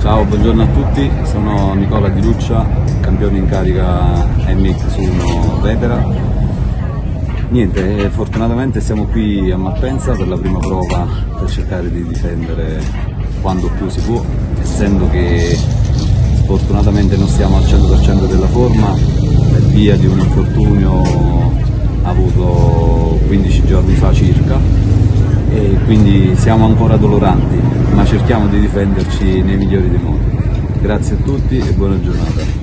Ciao, buongiorno a tutti, sono Nicola Di Luccia, campione in carica MX1 Vetera. Niente, fortunatamente siamo qui a Malpensa per la prima prova per cercare di difendere quando più si può, essendo che sfortunatamente non stiamo al 100% della forma per via di un infortunio avuto 15 giorni fa circa, e quindi siamo ancora doloranti, ma cerchiamo di difenderci nei migliori dei modi. Grazie a tutti e buona giornata.